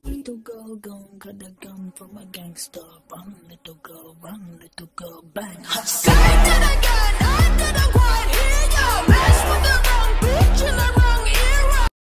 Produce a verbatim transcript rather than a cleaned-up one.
Little girl gone, got the gun from a gangster. Run, little girl, run, little girl, bang. Hustle.